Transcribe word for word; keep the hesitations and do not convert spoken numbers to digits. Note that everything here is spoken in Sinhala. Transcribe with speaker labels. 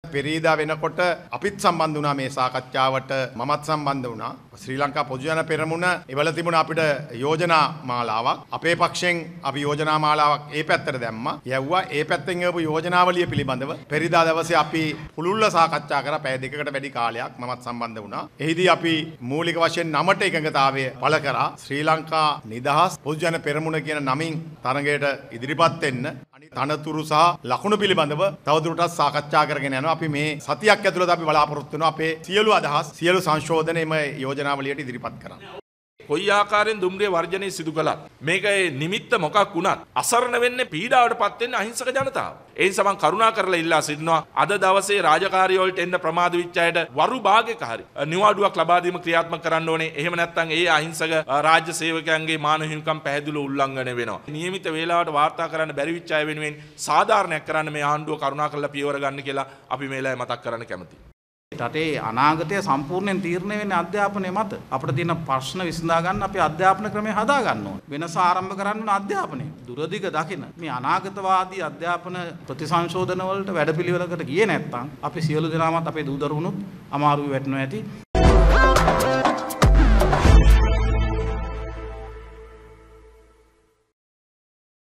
Speaker 1: පෙරේදා වෙනකොට අපිත් සම්බන්ධ වුණා මේ සාකච්ඡාවට මමත් සම්බන්ධ වුණා. ශ්‍රී ලංකා පොදු ජන පෙරමුණ එවල තිබුණ අපිට යෝජනා මාලාවක්. අපේ පක්ෂයෙන් අපි යෝජනා මාලාවක් ඒ පැත්තට දැම්මා. යවුවා ඒ පැත්තෙන් එවපු යෝජනාවලිය පිළිබඳව පෙරේදා දවසේ අපි පුළුල්ව සාකච්ඡා කරා. පැය දෙකකට වැඩි කාලයක් මමත් සම්බන්ධ වුණා. එහිදී අපි මූලික වශයෙන් නමට එකඟතාවය පළ කරා. ශ්‍රී ලංකා නිදහස් පොදු ජන පෙරමුණ කියන නමින් තරඟයට ඉදිරිපත් වෙන්න තනතුරු සහ ලකුණු පිළිබඳව තවදුරටත් සාකච්ඡා කරගෙන යනවා. අපි මේ සතියක් ඇතුළත අපි බලාපොරොත්තු වෙනවා අපේ සියලු අදහස් සියලු සංශෝධන එම යෝජනාවලියට ඉදිරිපත් කරන්න.
Speaker 2: කොයි ආකාරයෙන් දුම්රිය වර්ජනය සිදු කළත් මේක නිමිත්ත මොකක් වුණත් අසරණ වෙන්නේ පීඩාවටපත් වෙන්නේ අහිංසක ජනතාව. ඒ නිසා මම කරුණා කරලා ඉල්ලා සිටිනවා අද දවසේ රාජකාරිය වලට එන්න ප්‍රමාද වෙච්ච අයට වරු භාගයක හරි නිවාඩුවක් ලබා දීම ක්‍රියාත්මක කරන්න ඕනේ. එහෙම නැත්නම් ඒ අහිංසක රාජ්‍ය සේවකයන්ගේ මානව හිමිකම් පැහැදිලිව උල්ලංඝනය වෙනවා. නියමිත වේලාවට වාර්තා කරන්න බැරි වෙච්ච අය වෙනුවෙන් සාධාරණයක් කරන්න මේ ආණ්ඩුව කරුණා කරලා පියවර ගන්න කියලා අපි මේ වෙලාවේ මතක් කරන්න කැමතියි.
Speaker 3: රටේ අනාගතය සම්පූර්ණයෙන් තීරණය වෙන්නේ අධ්‍යාපනය මත. අපිට තියෙන ප්‍රශ්න විසඳා ගන්න අපි අධ්‍යාපන ක්‍රමය හදා ගන්න ඕනේ. වෙනස ආරම්භ කරන්න ඕන අධ්‍යාපනය. දුරදිග දකින මේ අනාගතවාදී අධ්‍යාපන ප්‍රතිසංශෝධන වලට වැඩපිළිවෙලකට ගියේ නැත්නම් අපි සියලු දෙනාමත් අපේ දූ දරුවනුත් අමාරුවේ වැටෙනවා ඇති.